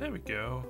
There we go.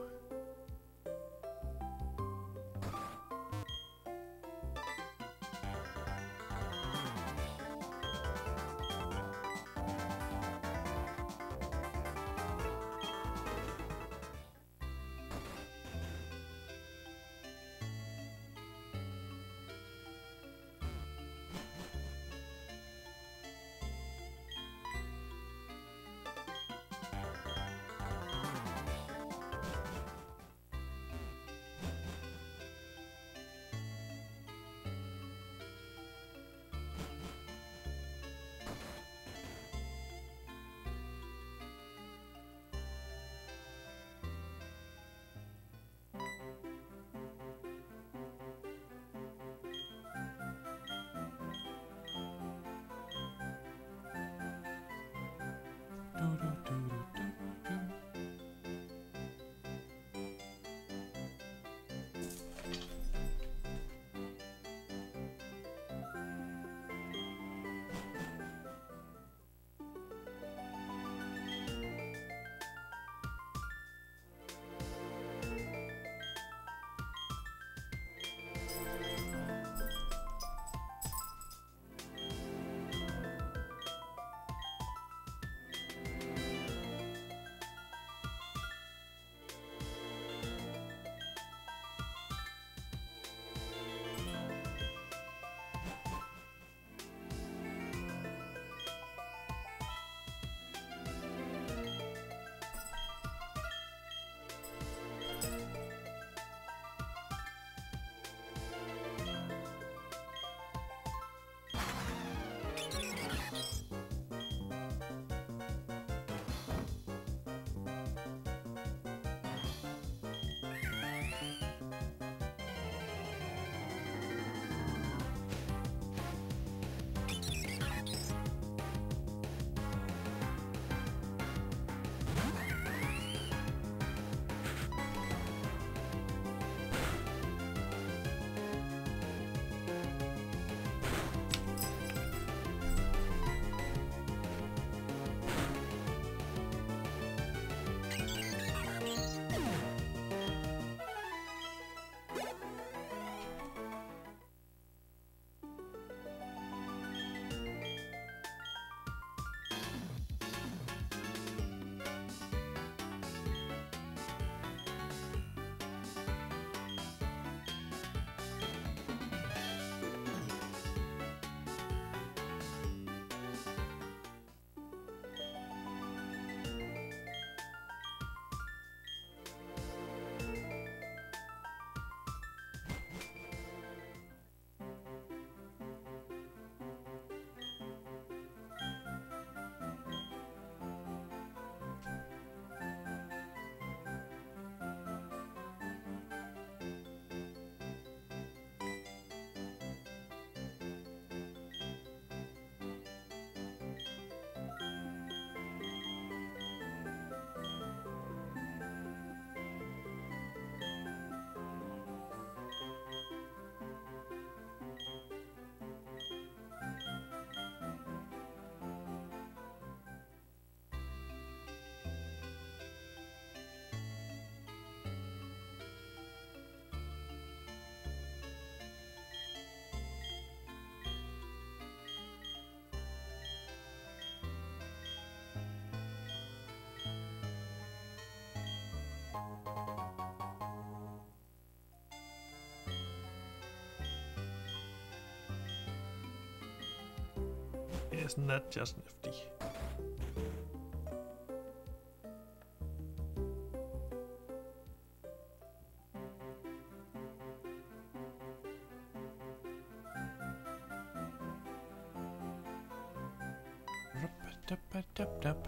Isn't that just nifty? Rup-a-dup-a-dup-dup.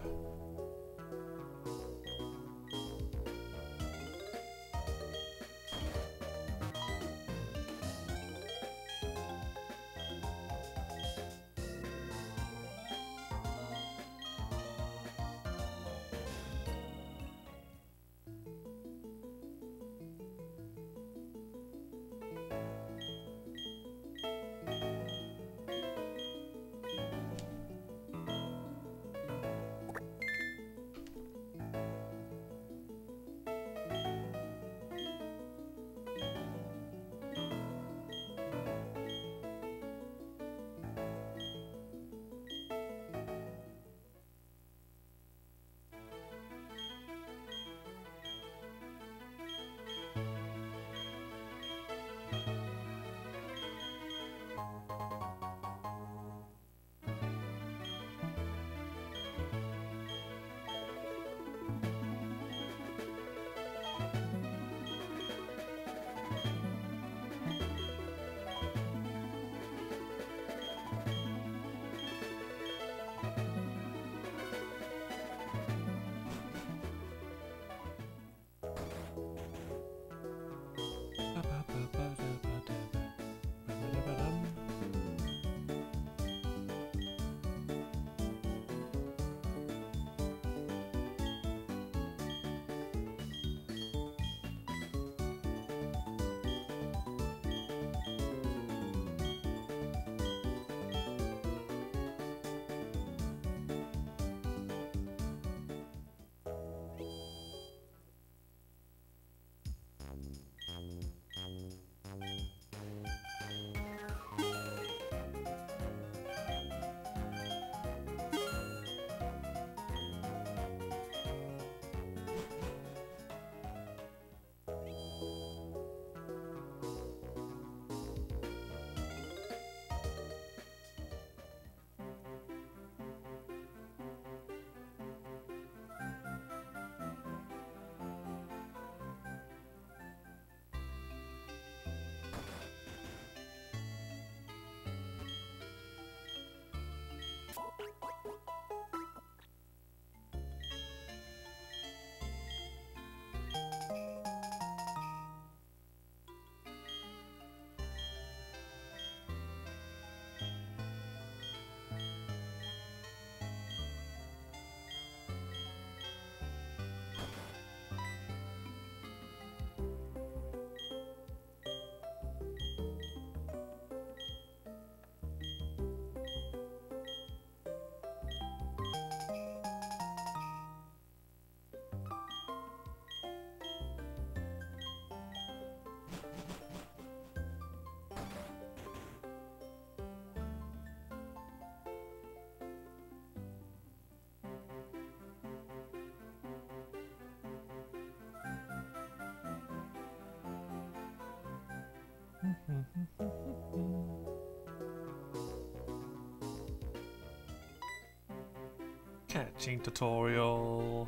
Catching tutorial.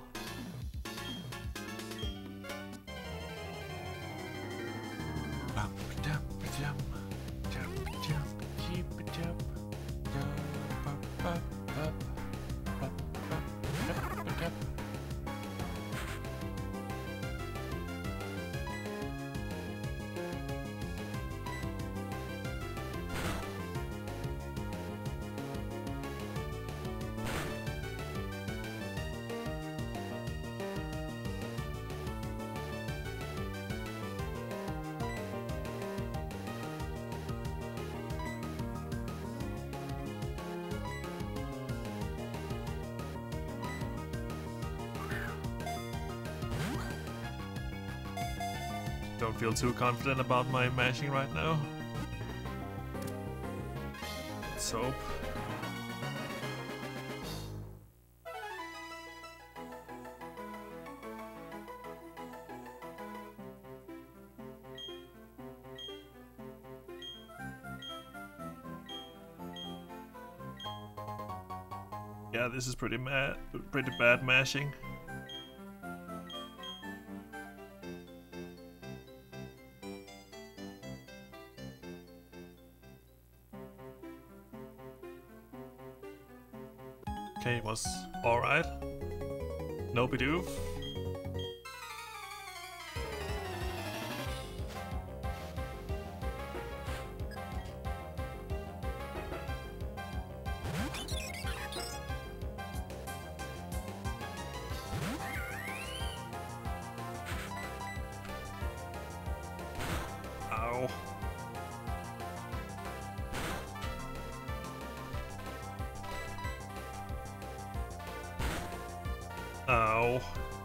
Don't feel too confident about my mashing right now. Let's hope. Yeah, this is pretty bad mashing. Okay, was alright. No Bidoof. Ow. Ow.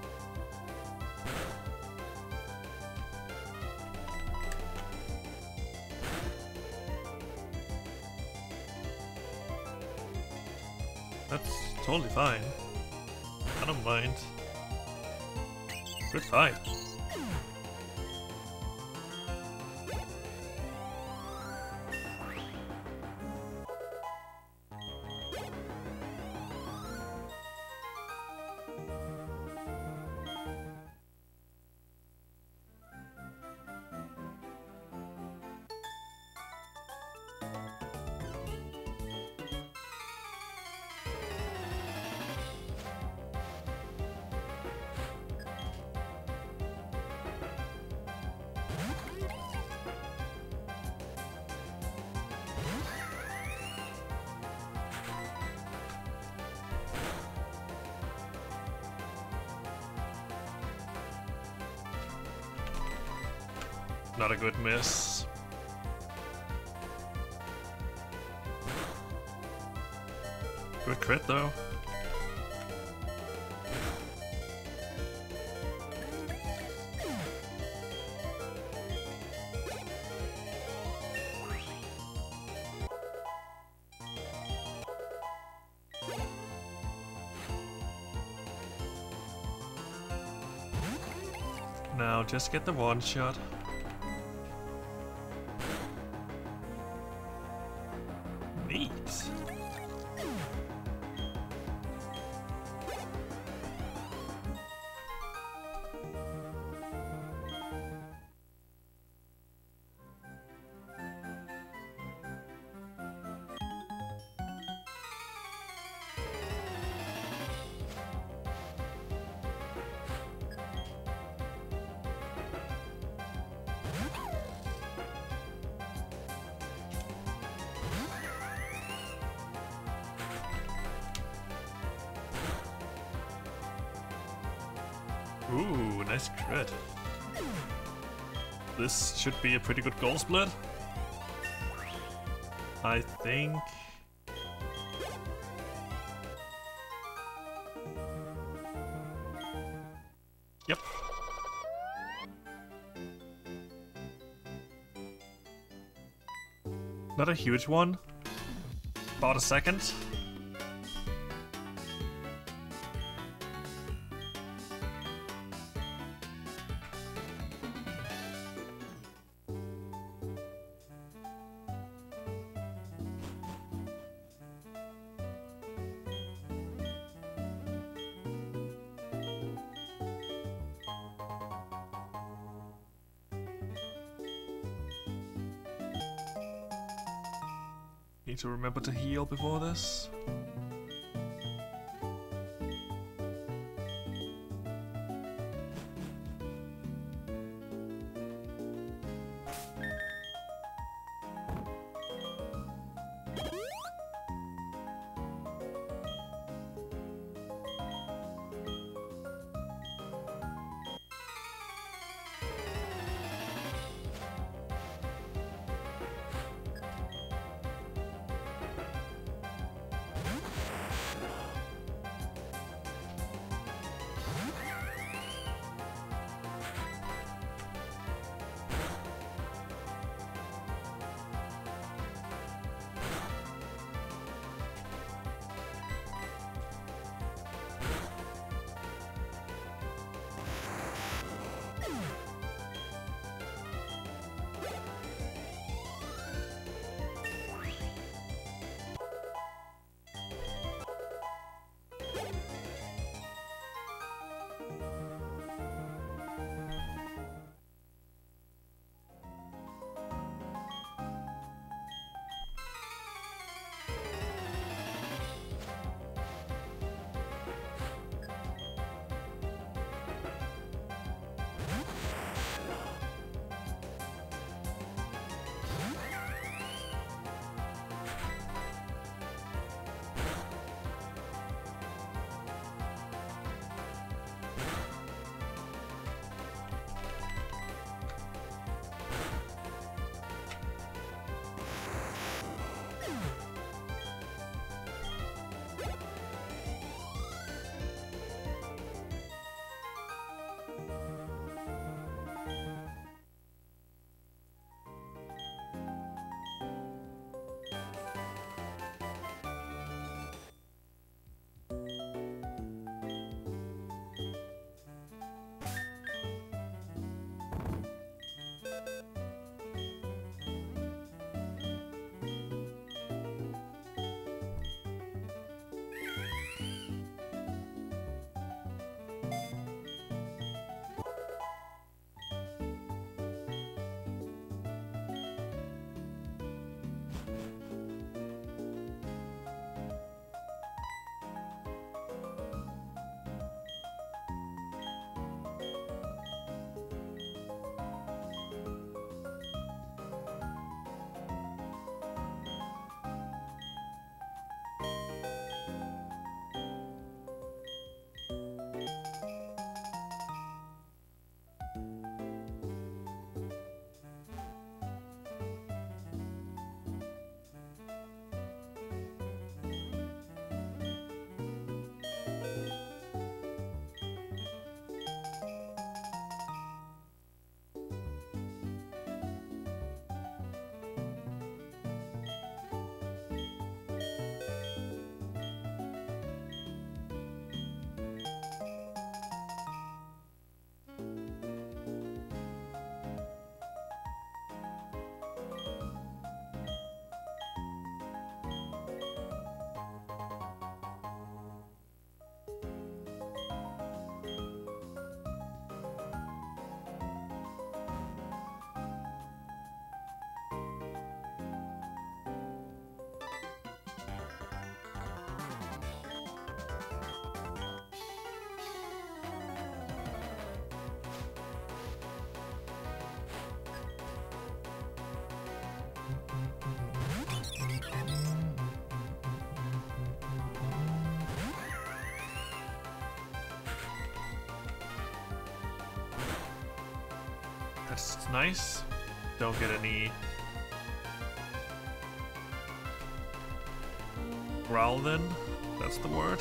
That's totally fine. I don't mind. Good fight. Not a good miss. Good crit though. Now just get the one shot. Neat. Ooh, nice crit. This should be a pretty good goal split. I think. Yep. Not a huge one. About a second. Need to remember to heal before this. That's nice. Don't get any Growlin, that's the word.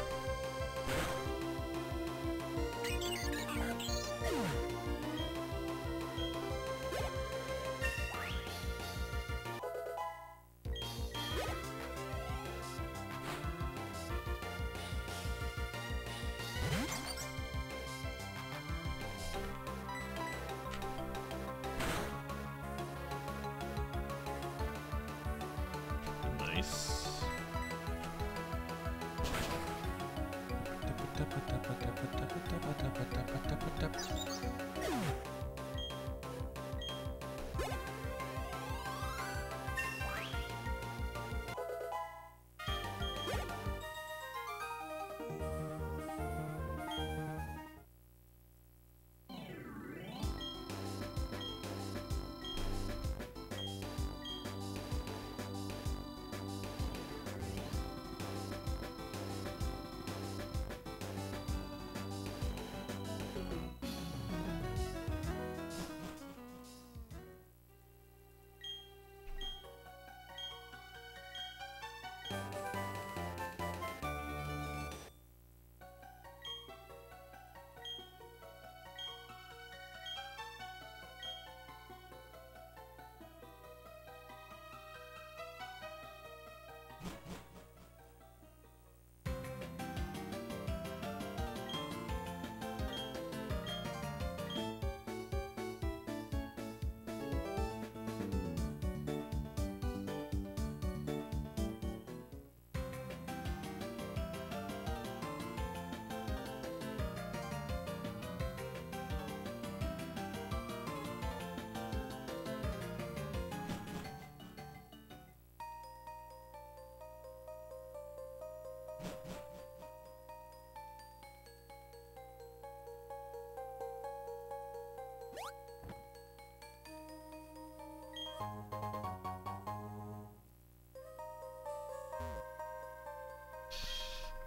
Nice.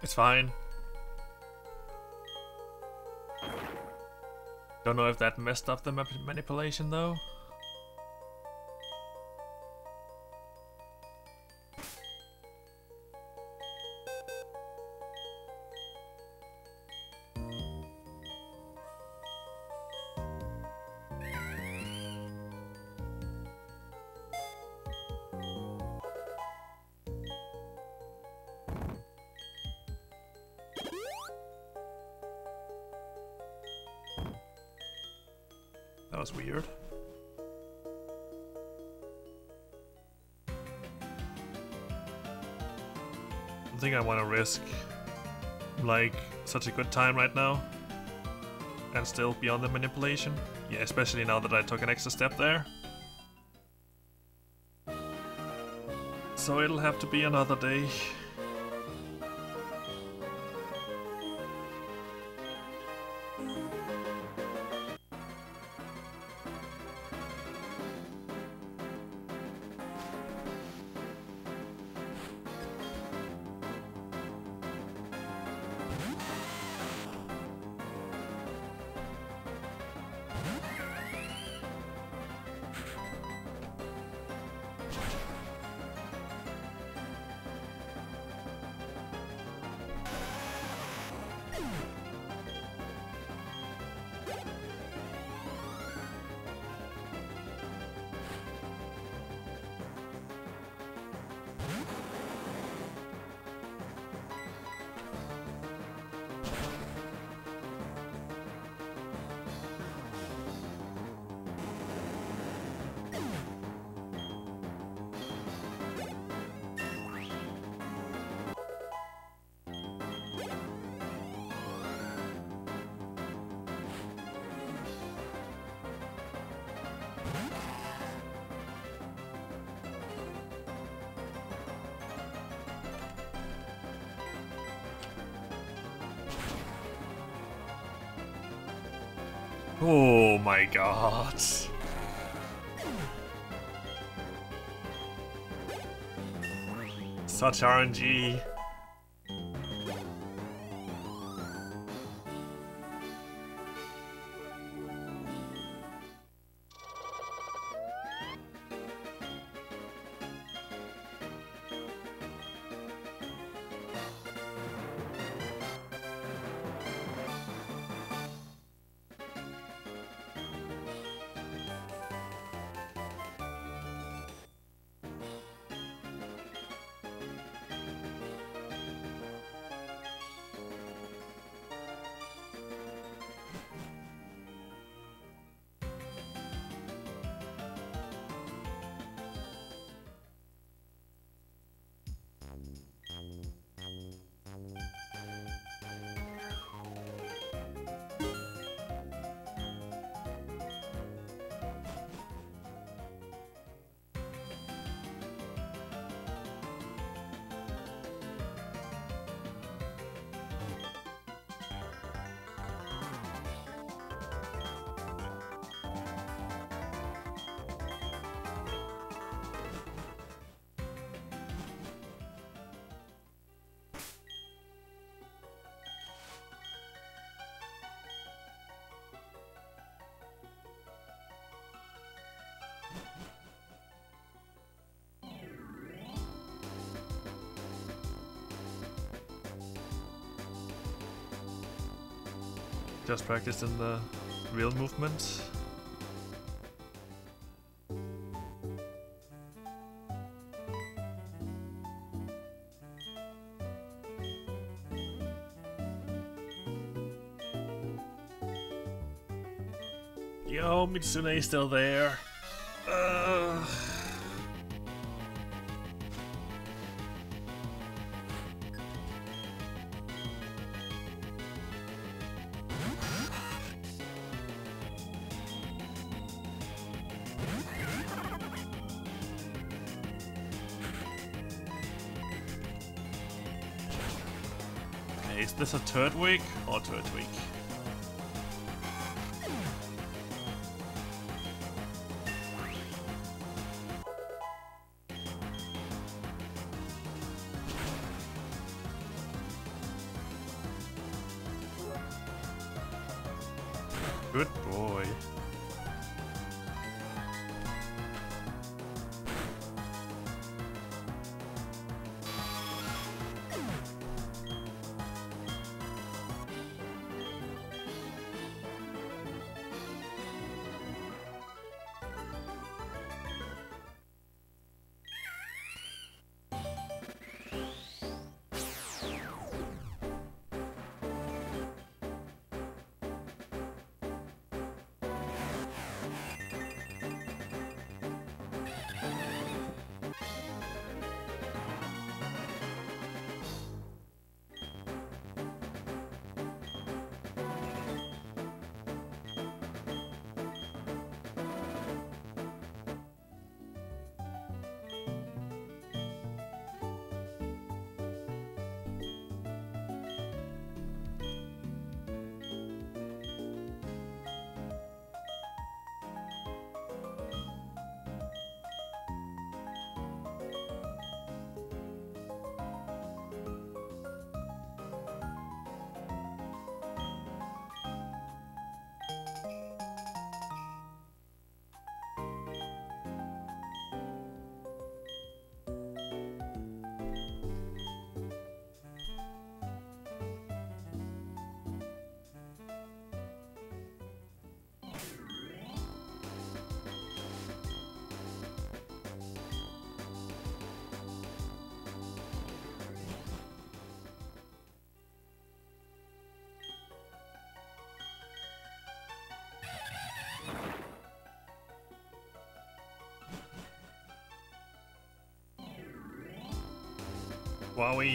It's fine. Don't know if that messed up the manipulation though. That was weird. I don't think I want to risk like such a good time right now and still be on the manipulation. Yeah, especially now that I took an extra step there. So it'll have to be another day. Oh my god. Such RNG. Just practiced in the real movement. Yo, Mitsune is still there. Is this a third week or third week? Good boy. Wowie.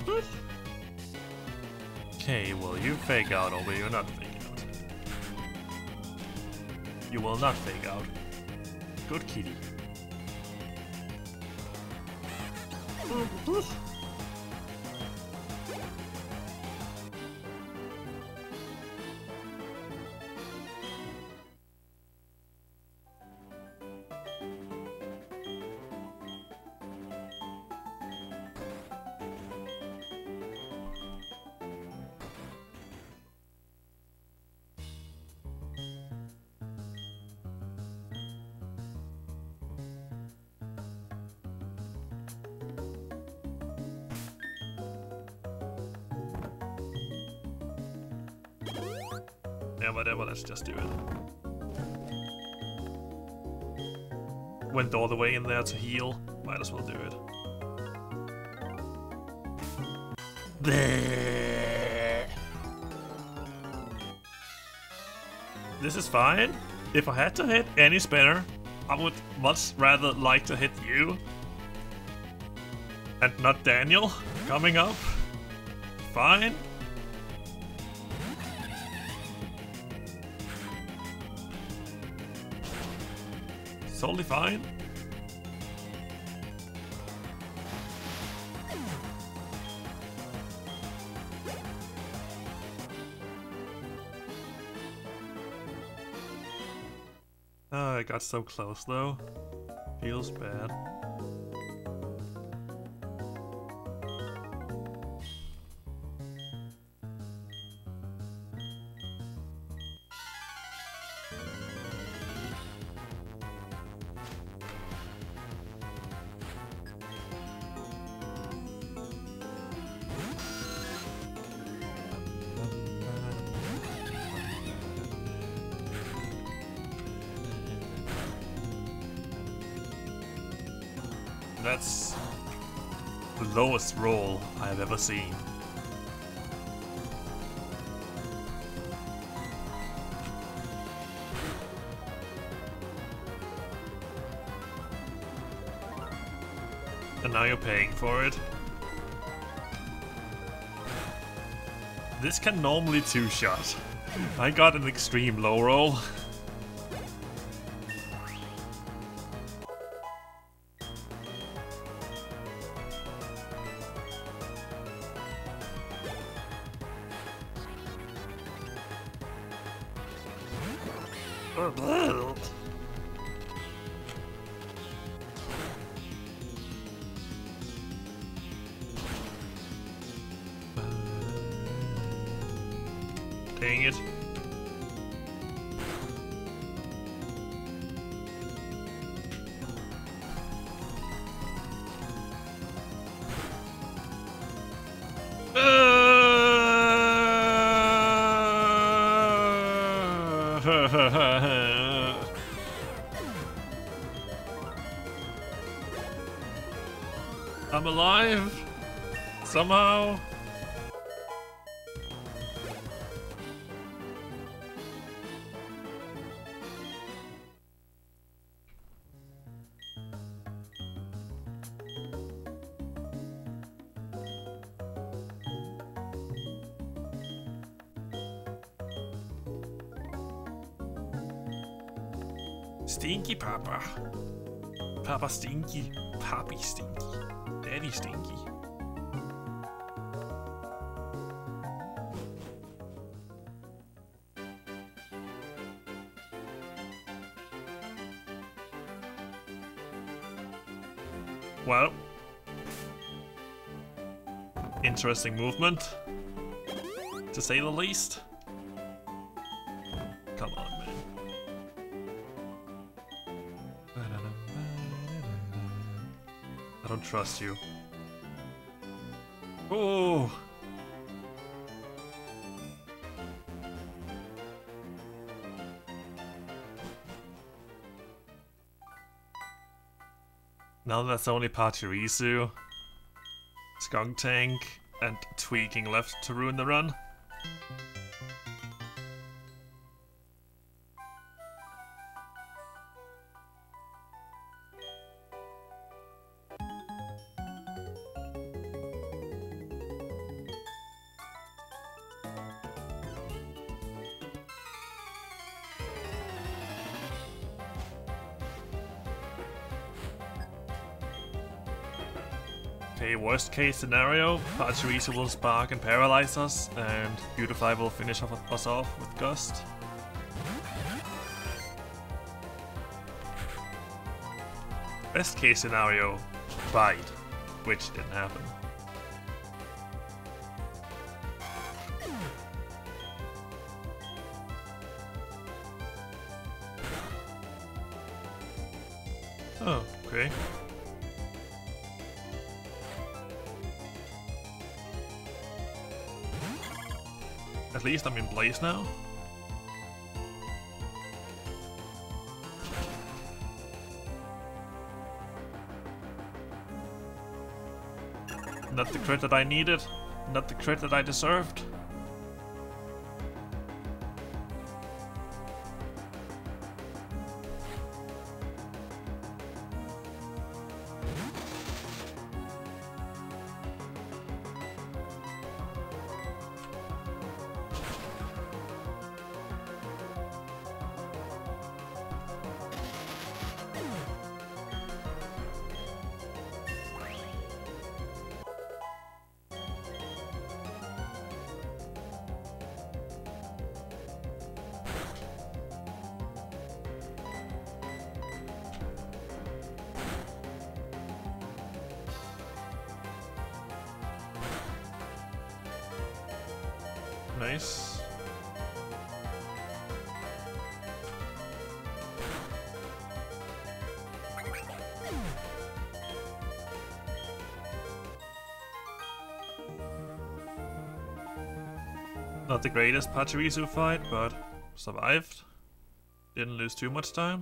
Okay, will you fake out or will you not fake out? You will not fake out. Good kitty. Yeah, whatever, let's just do it. Went all the way in there to heal. Might as well do it. This is fine. If I had to hit any spinner, I would much rather like to hit you. And not Daniel coming up. Fine. Totally fine. Oh, I got so close though. Feels bad. That's the lowest roll I have ever seen. And now you're paying for it. This can normally two-shot. I got an extreme low roll. Dang it. I'm alive somehow. Stinky Papa. Papa Stinky. Papi Stinky. Daddy Stinky. Well. Interesting movement. To say the least. Come on, man. I don't trust you. Oh! Now that's only Pachirisu, Skuntank, and Tweaking left to ruin the run. Okay, worst case scenario, Pachirisu will spark and paralyze us, and Beautifly will finish us off with Gust. Best case scenario, Bite, which didn't happen. Oh, okay. At least I'm in place now. Not the crit that I needed, not the crit that I deserved. Nice. Not the greatest Pachirisu fight, but survived. Didn't lose too much time.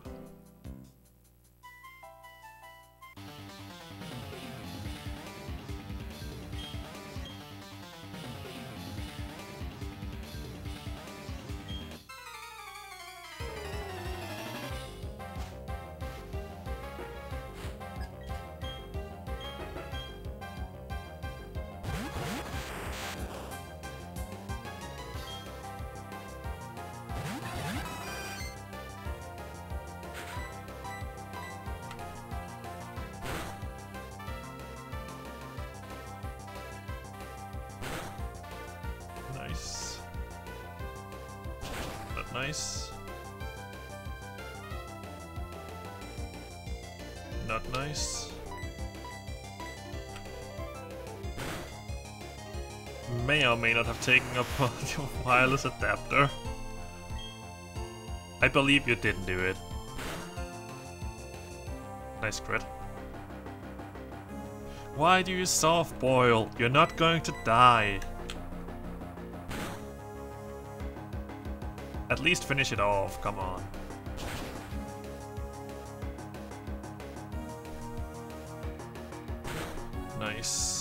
Nice. Not nice. Not nice. May or may not have taken up your wireless adapter. I believe you didn't do it. Nice crit. Why do you soft boil? You're not going to die. At least finish it off, come on. Nice.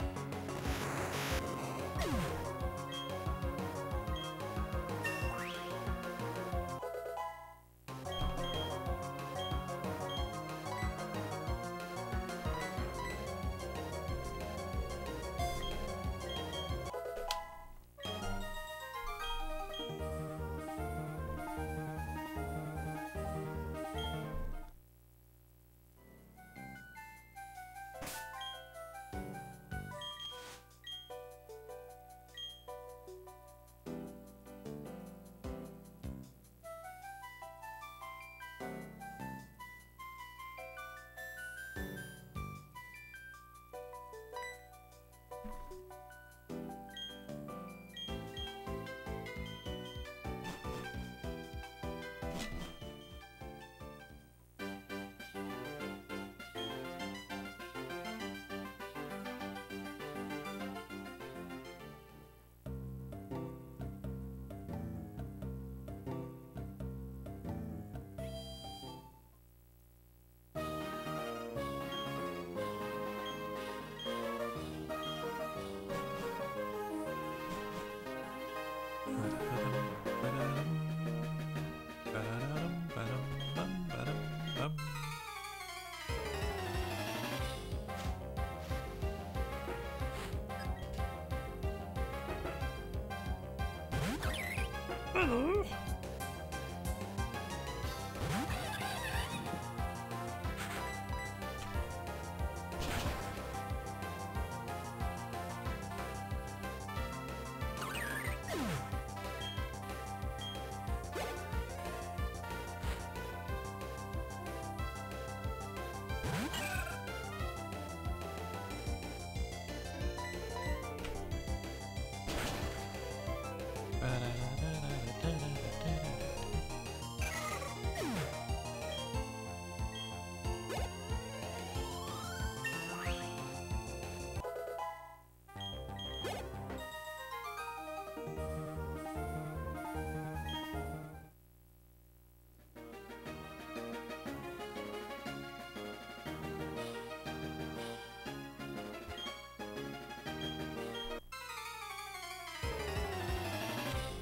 Hello.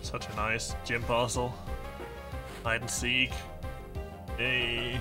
Such a nice gym puzzle. Hide and seek. Hey.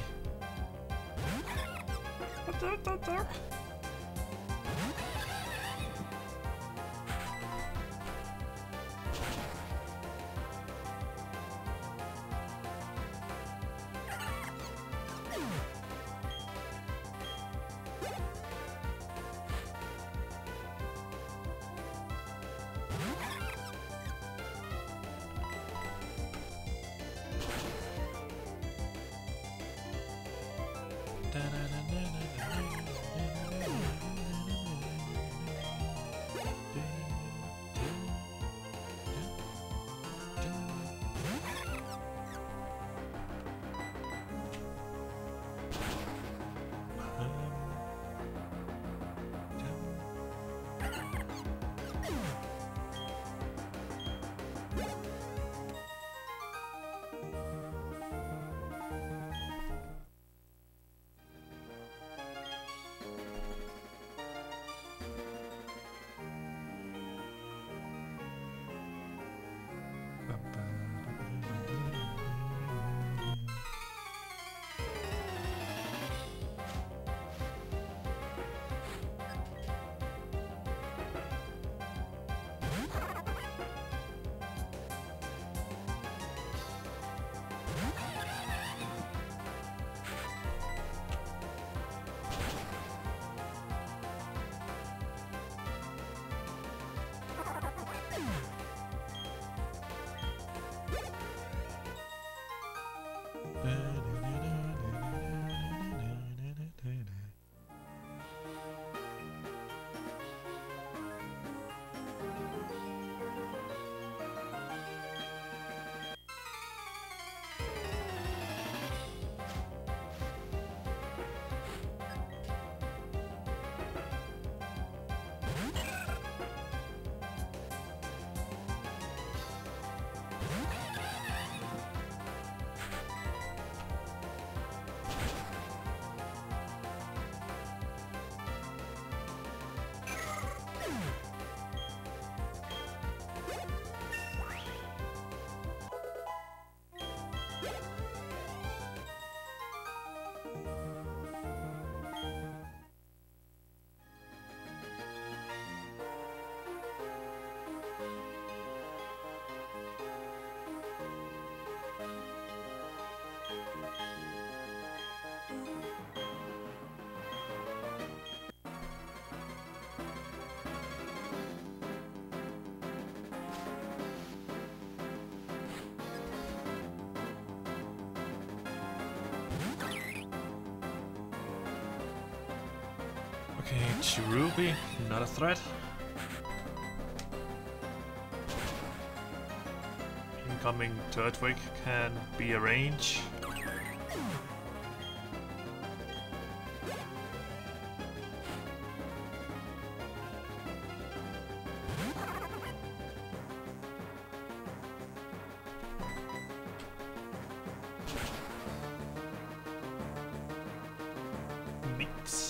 Okay, Cherubi, not a threat. Incoming Turtwig can be a range. Neat.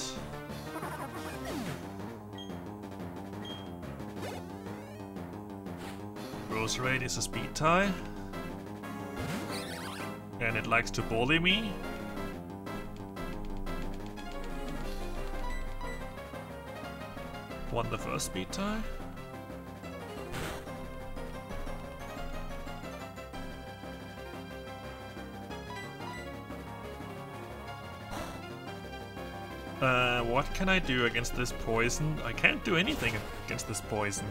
Roserade is a speed tie. And it likes to bully me. Won the first speed tie. What can I do against this poison? I can't do anything against this poison.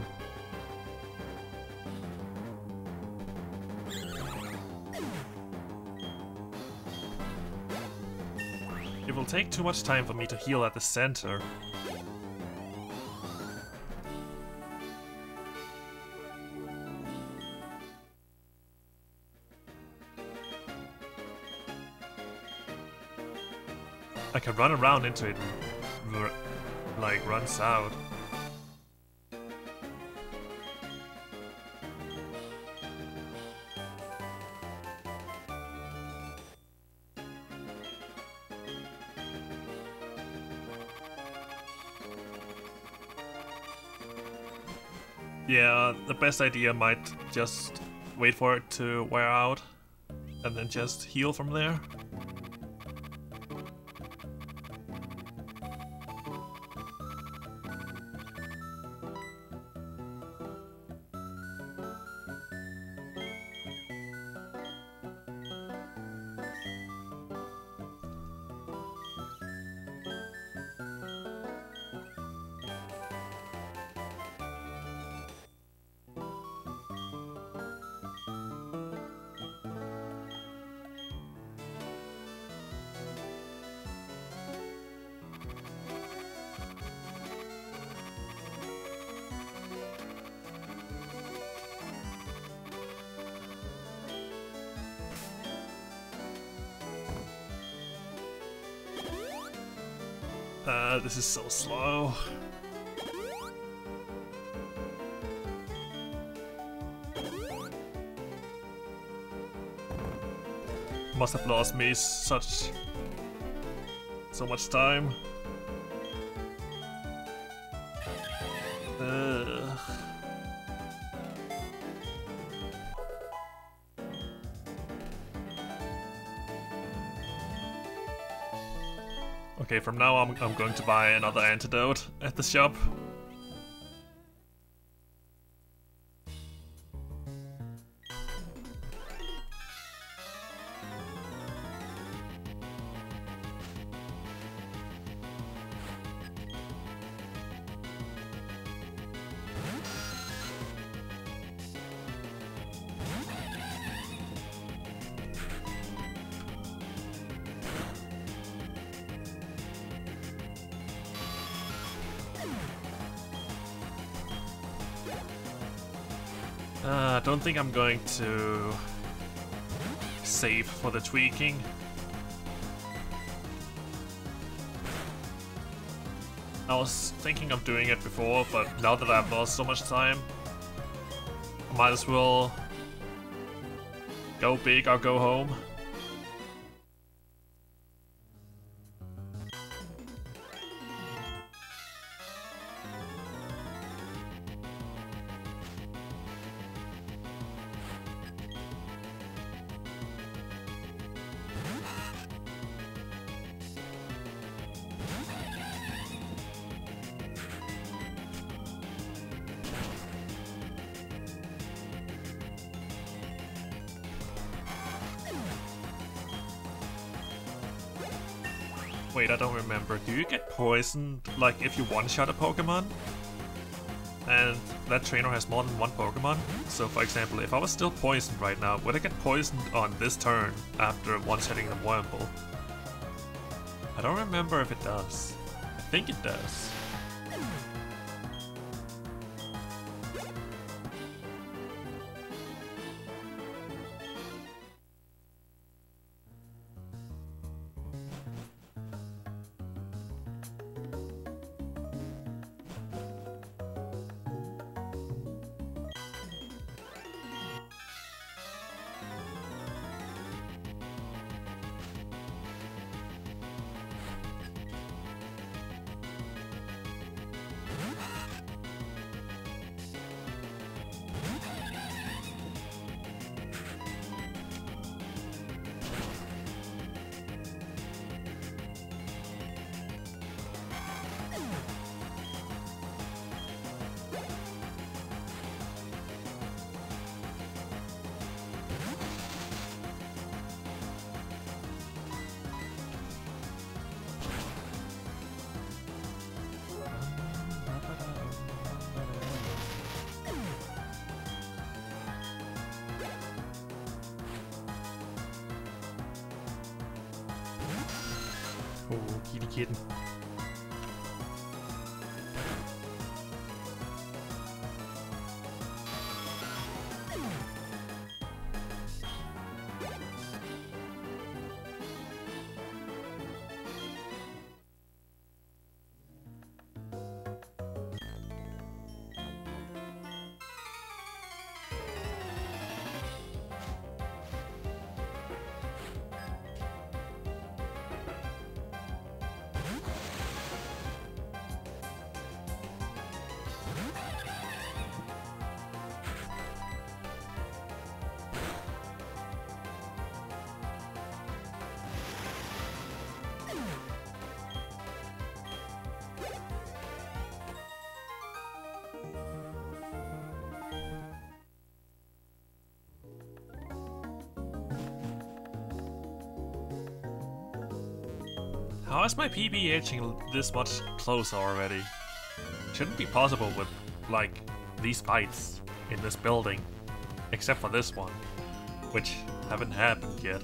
It will take too much time for me to heal at the center. I can run around into it and like runs out. Yeah, the best idea might just wait for it to wear out, and then just heal from there. This is so slow. Must have lost me so much time. Okay, from now on I'm going to buy another antidote at the shop. I don't think I'm going to save for the tweaking. I was thinking of doing it before, but now that I've lost so much time, I might as well go big or go home. Wait, I don't remember. Do you get poisoned, like, if you one-shot a Pokemon? And that trainer has more than one Pokemon? So, for example, if I was still poisoned right now, would I get poisoned on this turn after one-shotting the Wurmple? I don't remember if it does. I think it does. Oh, kitty kitten. How is my PB aging this much closer already? Shouldn't be possible with, like, these fights in this building. Except for this one, which haven't happened yet.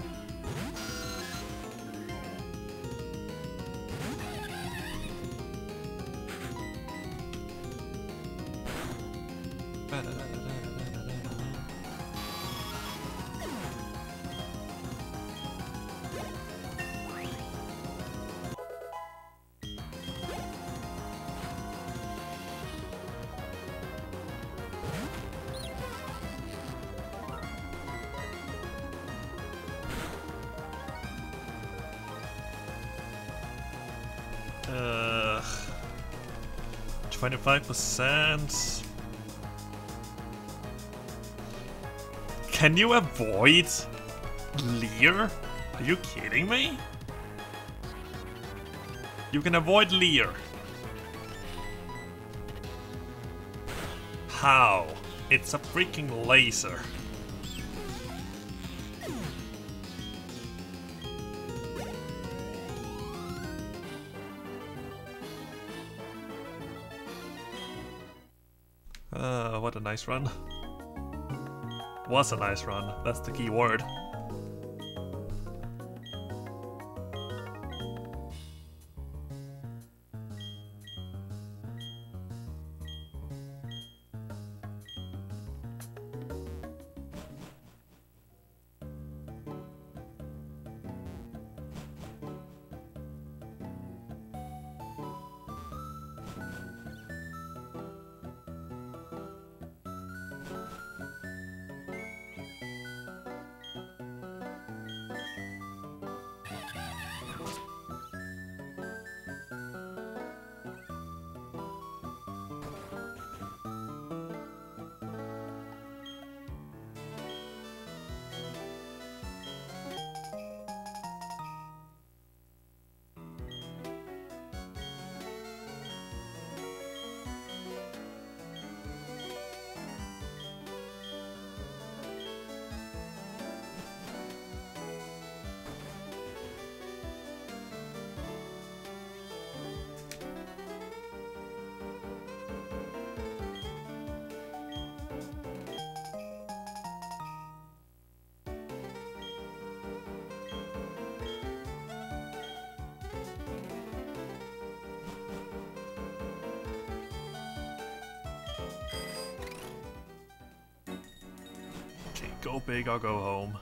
Uh, 25%. Can you avoid Leer? Are you kidding me? You can avoid Leer. How? It's a freaking laser. What a nice run. Was a nice run, that's the key word. Go big or go home.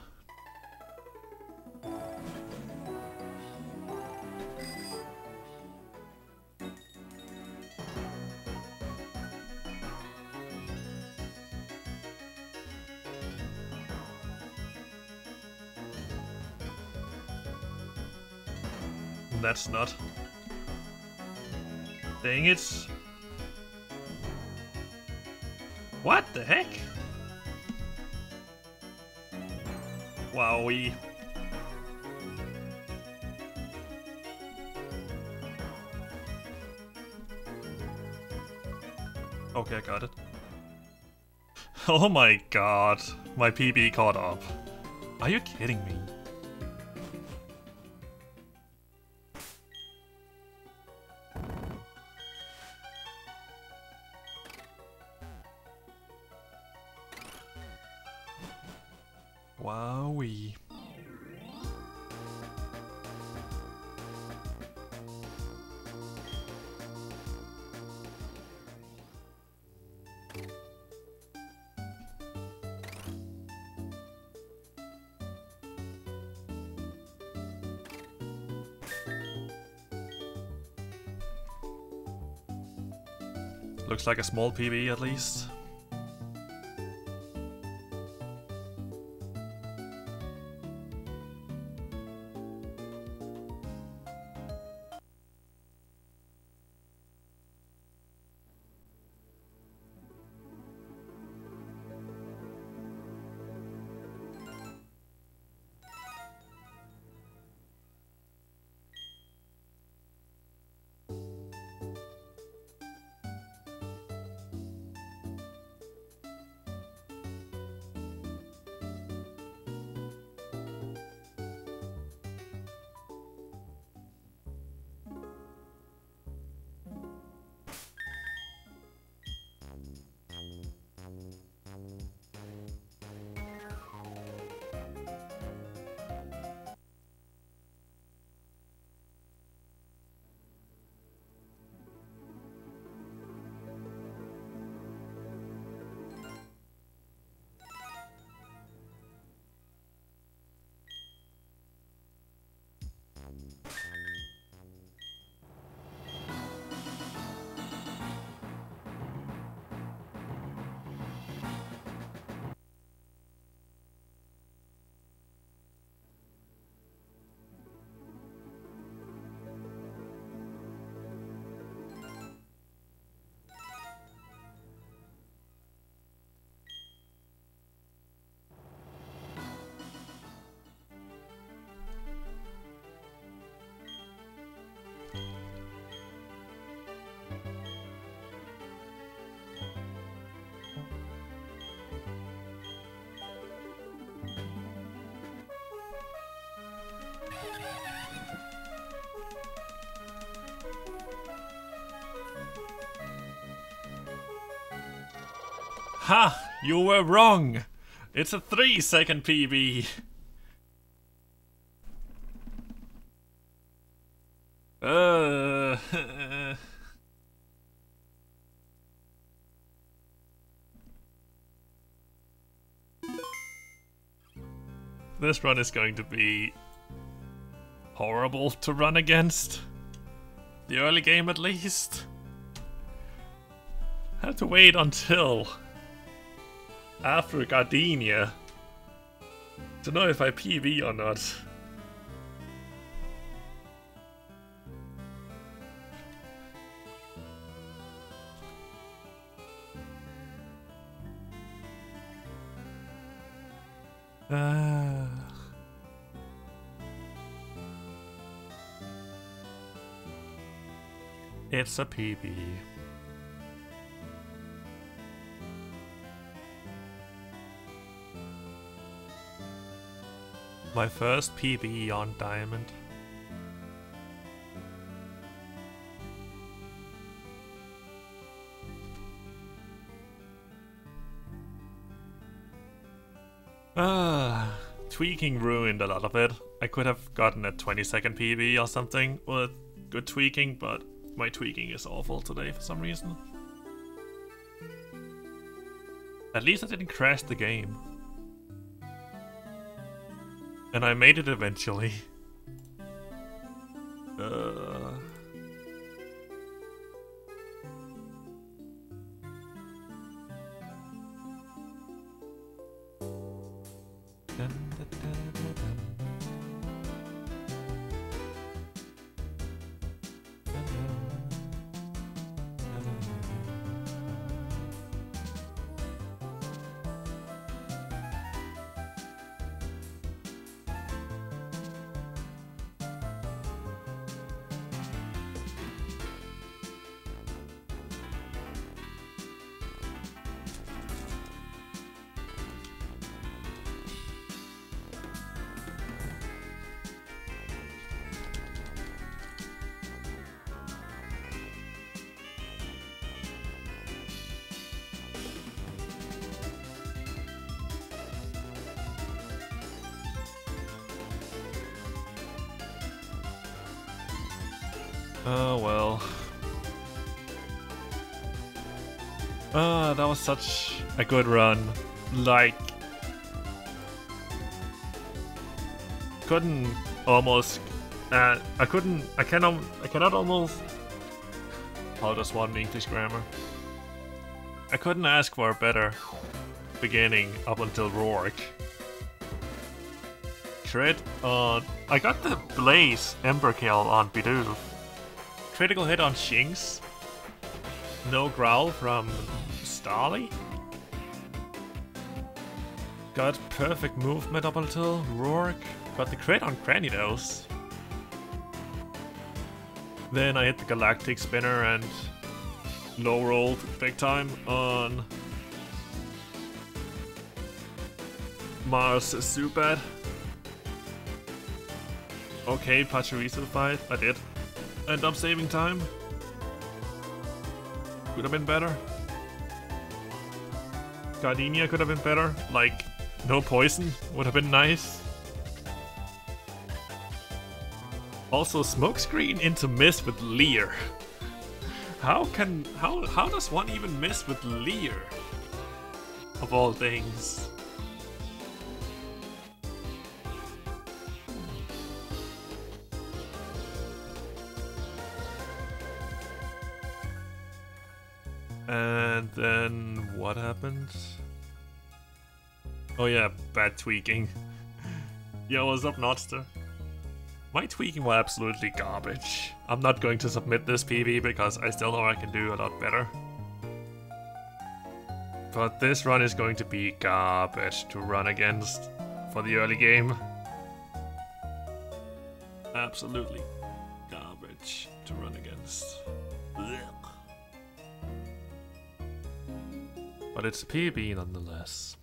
That's not. Dang it. What the heck? Wowie. Okay, I got it. Oh my god, my PB caught up. Are you kidding me? Wowie. Looks like a small PB at least. Ha! You were wrong! It's a 3-second PB! This run is going to be horrible to run against. The early game at least. Had to wait until after Gardenia to know if I PB or not. It's a PB. My first PB on Diamond. Tweaking ruined a lot of it. I could have gotten a 20-second PB or something with good tweaking, but my tweaking is awful today for some reason. At least I didn't crash the game. And I made it eventually. Oh well. That was such a good run. Like, couldn't almost. I cannot almost. How does one English grammar? I couldn't ask for a better beginning up until Rourke. Crit on. I got the Blaze Ember kill on Bidoof. Critical hit on Shinx. No growl from Starly. Got perfect movement up until Rourke. Got the crit on Cranidos. Then I hit the Galactic Spinner and low rolled big time on Mars Zubat. Okay, Pachirisu fight. I did end up saving time. Could have been better. Gardenia could have been better. Like, no poison would have been nice. Also, Smokescreen into miss with Leer. How does one even miss with Leer? Of all things. And then what happened? Oh yeah, bad tweaking. Yo, what's up, Nodster? My tweaking was absolutely garbage. I'm not going to submit this PB because I still know I can do a lot better. But this run is going to be garbage to run against for the early game. Absolutely garbage to run against. Blech. But it's a PB nonetheless.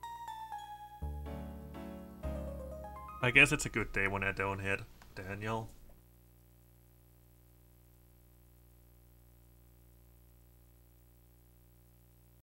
I guess it's a good day when I don't hit Daniel.